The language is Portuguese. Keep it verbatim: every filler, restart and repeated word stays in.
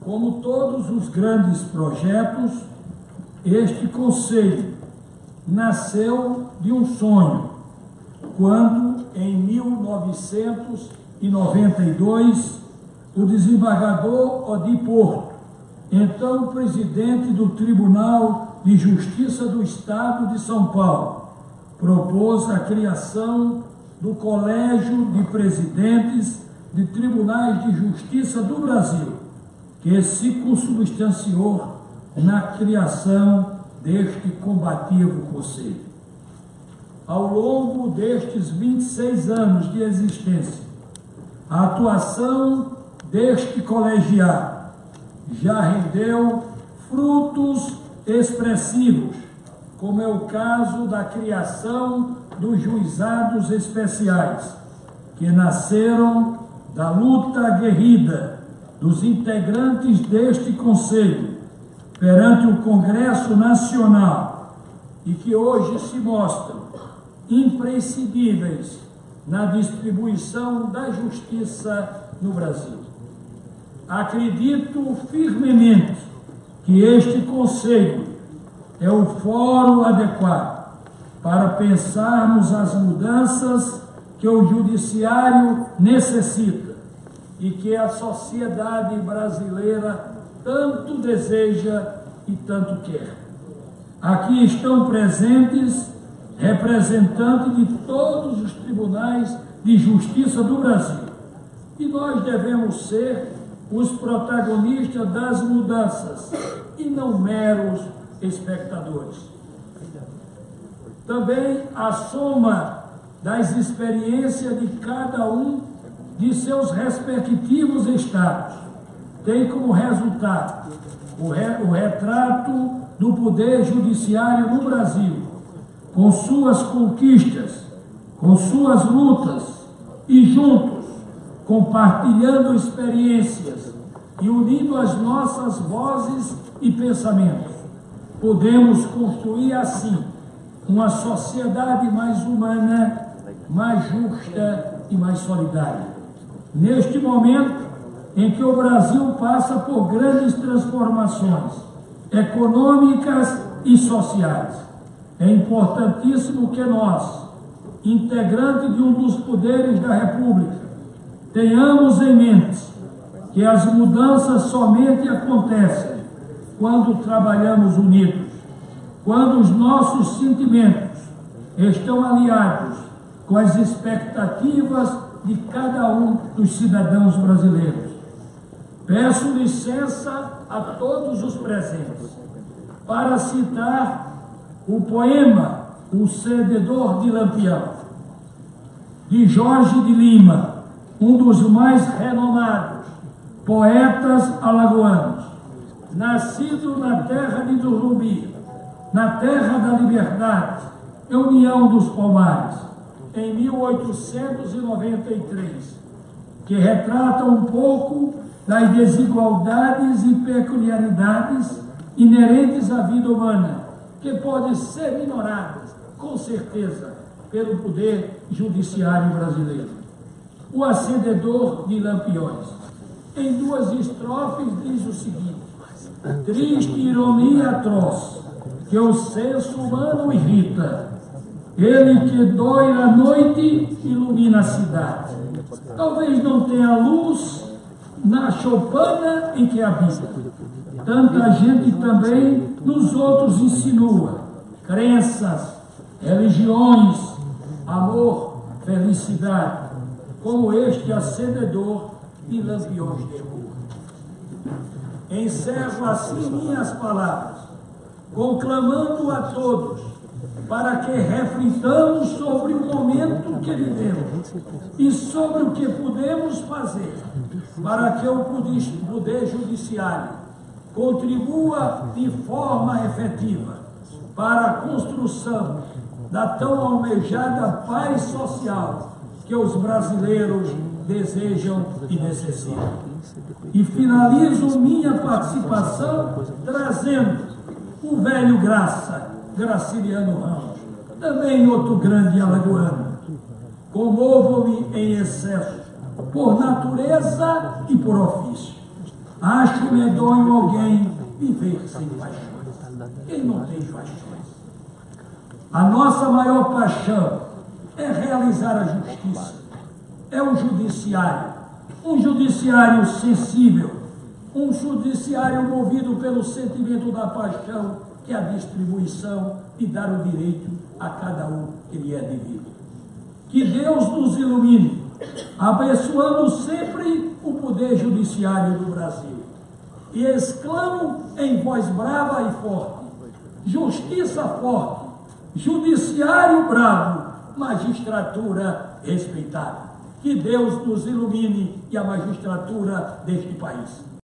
Como todos os grandes projetos, este conselho nasceu de um sonho, quando, em mil novecentos e noventa e dois, o desembargador Odi Porto, então presidente do Tribunal de Justiça do Estado de São Paulo, propôs a criação do Colégio de Presidentes de Tribunais de Justiça do Brasil, que se consubstanciou na criação deste combativo conselho. Ao longo destes vinte e seis anos de existência, a atuação deste colegiado já rendeu frutos expressivos, como é o caso da criação dos juizados especiais, que nasceram da luta aguerrida dos integrantes deste Conselho perante o Congresso Nacional e que hoje se mostram imprescindíveis na distribuição da justiça no Brasil. Acredito firmemente que este Conselho é o fórum adequado para pensarmos as mudanças que o Judiciário necessita e que a sociedade brasileira tanto deseja e tanto quer. Aqui estão presentes representantes de todos os tribunais de justiça do Brasil. E nós devemos ser os protagonistas das mudanças e não meros espectadores. Também a soma das experiências de cada um de seus respectivos estados tem como resultado o, re, o retrato do Poder Judiciário no Brasil, com suas conquistas, com suas lutas e juntos, compartilhando experiências e unindo as nossas vozes e pensamentos, podemos construir assim uma sociedade mais humana, mais justa e mais solidária. Neste momento em que o Brasil passa por grandes transformações econômicas e sociais, é importantíssimo que nós, integrantes de um dos poderes da República, tenhamos em mente que as mudanças somente acontecem quando trabalhamos unidos, quando os nossos sentimentos estão aliados com as expectativas de cada um dos cidadãos brasileiros. Peço licença a todos os presentes para citar o poema O Cededor de Lampião, de Jorge de Lima, um dos mais renomados poetas alagoanos, nascido na terra de Durumbi, na terra da liberdade, União dos Palmares, em mil oitocentos e noventa e três, que retrata um pouco das desigualdades e peculiaridades inerentes à vida humana, que podem ser minoradas, com certeza, pelo Poder Judiciário brasileiro. O Acendedor de Lampiões, em duas estrofes, diz o seguinte: triste ironia atroz, que o senso humano irrita, ele que dói na noite ilumina a cidade. Talvez não tenha luz na choupana em que habita. Tanta gente também nos outros insinua crenças, religiões, amor, felicidade, como este acendedor de lampiões de rua. Encerro assim minhas palavras, conclamando a todos para que reflitamos sobre o momento que vivemos e sobre o que podemos fazer para que o Poder Judiciário contribua de forma efetiva para a construção da tão almejada paz social que os brasileiros desejam e necessitam. E finalizo minha participação trazendo o velho Graça, Graciliano Ramos, também outro grande alagoano. Comovo-me em excesso, por natureza e por ofício. Acho medonho alguém viver sem paixões. Quem não tem paixões? A nossa maior paixão é realizar a justiça. É o judiciário. Um judiciário sensível. Um judiciário movido pelo sentimento da paixão, que é a distribuição e dar o direito a cada um que lhe é devido. Que Deus nos ilumine, abençoando sempre o poder judiciário do Brasil. E exclamo em voz brava e forte: justiça forte, judiciário bravo, magistratura respeitada. Que Deus nos ilumine e a magistratura deste país.